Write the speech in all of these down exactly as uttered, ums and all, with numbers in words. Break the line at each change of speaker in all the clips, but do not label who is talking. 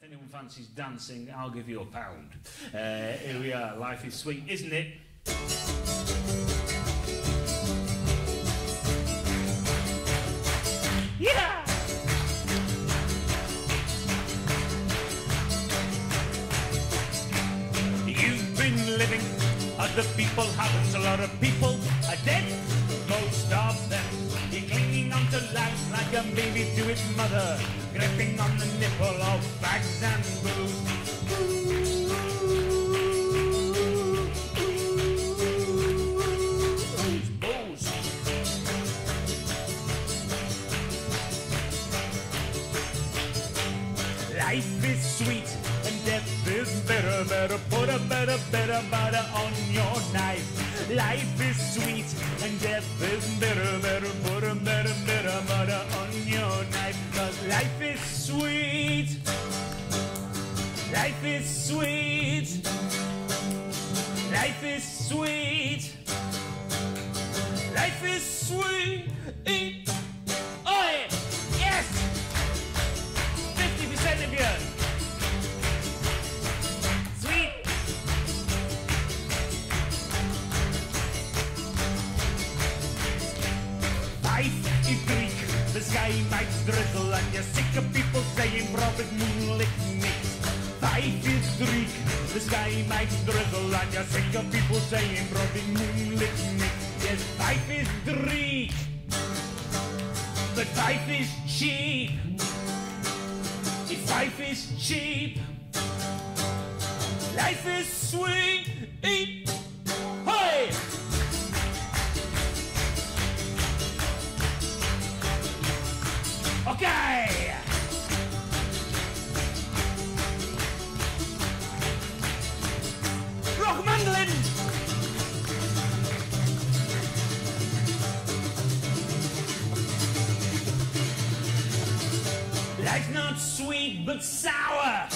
anyone fancies dancing, I'll give you a pound. Uh, here we are. Life is sweet, isn't it? Yeah! You've been living, other people haven't. A lot of people are dead, most of them. You're clinging on to life like a baby to its mother, gripping on the nipple of bags and booze. Booze. Life is sweet and death is bitter. Better put a better, better butter on your knife. Life is sweet and death is bitter. Better put a better, better butter on your knife. Cause life is sweet. Life is sweet. Life is sweet. Life is sweet. Oi! Yes! fifty percent of you. Sweet. Life is Greek. The sky might drizzle and you're sick of people saying prophet moonlit mix. Life is Greek. The sky might drizzle and you're sick of people saying prophet moonlit mix. Yes, life is Greek. But life is cheap. If life is cheap, life is sweet. Hey! Okay! Rock mandolin! Life's not sweet but sour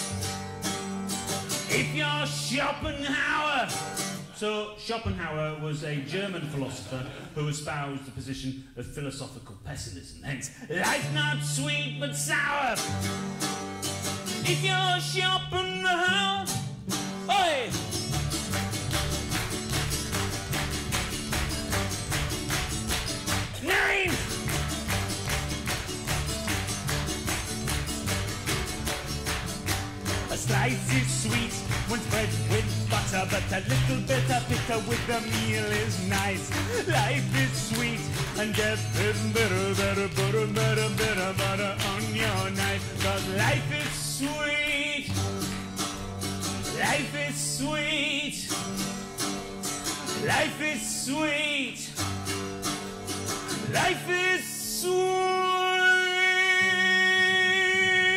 if you're Schopenhauer. So Schopenhauer was a German philosopher who espoused the position of philosophical pessimism. Hence, life's not sweet but sour if you're Schopenhauer. Oi! Nine! A slice is sweet when spread with butter, but a little bit of bitter with the meal is nice. Life is sweet and death is bitter. Better butter, better, better butter on your knife. Cause life is sweet. Life is sweet. Life is sweet. Life is sweet.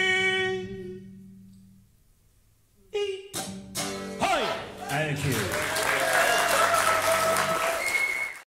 Thank you.